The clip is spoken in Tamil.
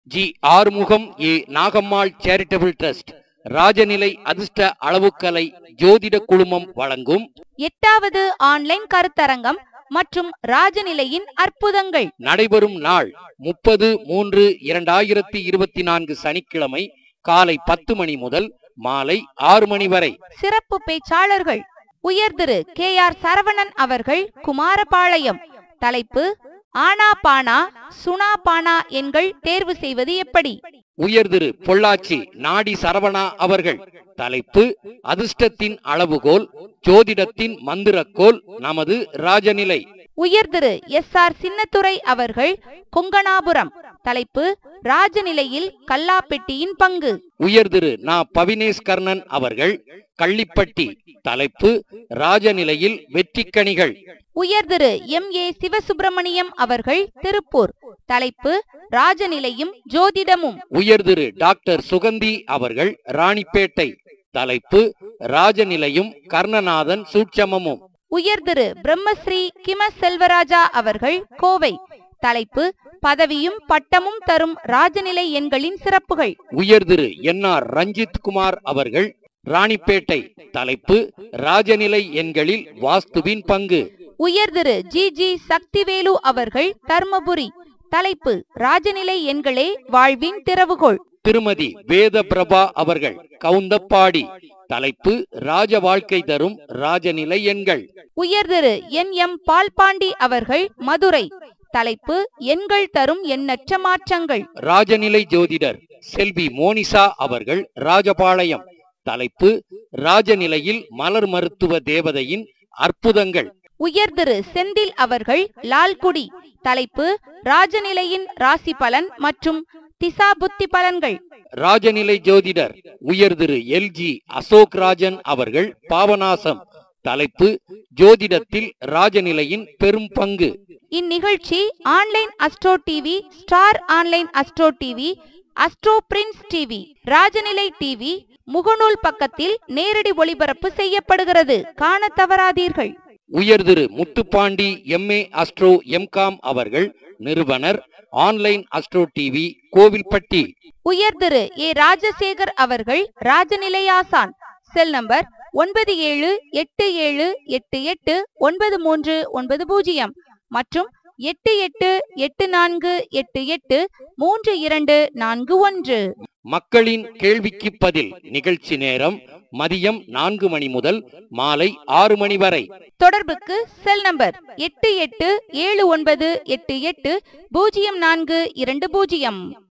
G Arumugam A Nagammal charitable trust Rajanilai அதிர்ஷ்ட அளவுக்கலை ஜோதிட குழுமம் வழங்கும் 8வது ஆன்லைன் கருத்தரங்கம் மற்றும் ராஜநிலையின் அற்புதங்கள் நடைபெறும் நாள் 30/3/2024 சனிக்கிழமை காலை 10 மணி முதல் மாலை 6 மணி வரை. சிறப்பு பேச்சாளர்கள் உயர்திரு KR சரவணன் அவர்கள், குமாரபாளையம். தலைப்பு ஆனா பானா சுனா பானா எண்கள் தேர்வு செய்வது எப்படி. உயர்திரு பொள்ளாச்சி நாடி சரவணா அவர்கள். தலைப்பு அதிர்ஷ்டத்தின் அளவுகோல் ஜோதிடத்தின் மந்திரக்கோல் நமது ராஜநிலை. உயர்திரு SR சின்னத்துரை அவர்கள், கொங்கணாபுரம். தலைப்பு ராஜநிலையில் கல்லாப்பெட்டியின் பங்கு. உயர்திரு நா பவினேஷ் கர்ணன் அவர்கள், கள்ளிப்பட்டி. தலைப்பு ராஜநிலையில் வெற்றிக்கணிகள். உயர்திரு MA சிவசுப்பிரமணியம் அவர்கள், திருப்பூர். தலைப்பு ராஜநிலையும் ஜோதிடமும். உயர்திரு டாக்டர் சுகந்தி அவர்கள், ராணிப்பேட்டை. தலைப்பு ராஜநிலையும் கர்ணநாதன் சூட்சமமும். உயர்திரு பிரம்மஸ்ரீ கிம செல்வராஜா அவர்கள், கோவை. தலைப்பு பதவியும் பட்டமும் தரும் ராஜநிலை எண்களின் சிறப்புகள். உயர்திரு NR ரஞ்சித் குமார் அவர்கள், ராணிப்பேட்டை. தலைப்பு ராஜநிலை எண்களில் வாஸ்துவின் பங்கு. உயர்திரு GG சக்திவேலு அவர்கள், தர்மபுரி. தலைப்பு ராஜநிலை எண்களே வாழ்வின் திறவுகோள். திருமதி வேத பிரபா அவர்கள், கவுந்தப்பாடி. தலைப்பு ராஜ வாழ்க்கை தரும் ராஜநிலை எண்கள். உயர்திரு NM பால்பாண்டி அவர்கள், மதுரை. தலைப்பு எண்கள் தரும் எண்ணற்ற மாற்றங்கள். ராஜநிலை ஜோதிடர் செல்வி மோனிசா அவர்கள், ராஜபாளையம். தலைப்பு ராஜநிலையில் மலர் மருத்துவ தேவதையின் அற்புதங்கள். உயர்திரு செந்தில் அவர்கள், லால்குடி. தலைப்பு ராஜநிலையின் ராசி பலன் மற்றும் திசா புத்தி பலன்கள். ராஜநிலை ஜோதிடர் உயர்திரு LG அசோக் ராஜன் அவர்கள், பாபநாசம். தலைப்பு ஜோதிடத்தில் ராஜநிலையின் பெரும் பங்கு. இந்நிகழ்ச்சி online astro TV, star online astro TV, astro prince TV, Rajanilai TV முகநூல் பக்கத்தில் நேரடி ஒளிபரப்பு செய்யப்படுகிறது. காண தவறாதீர்கள். உயர்திரு முத்துப்பாண்டி MA அஸ்ட்ரோ MCOM அவர்கள், நிறுவனர், ஆன்லைன் அஸ்ட்ரோ டிவி, கோவில்பட்டி. உயர்திரு A ராஜசேகர் அவர்கள், ராஜநிலை ஆசான். செல் நம்பர் 9778889390 மற்றும் 8884883241. மக்களின் கேள்விக்கு பதில் நிகழ்ச்சி நேரம் மதியம் 4 மணி முதல் மாலை 6 மணி வரை. தொடர்புக்கு செல் நம்பர் 8879880420.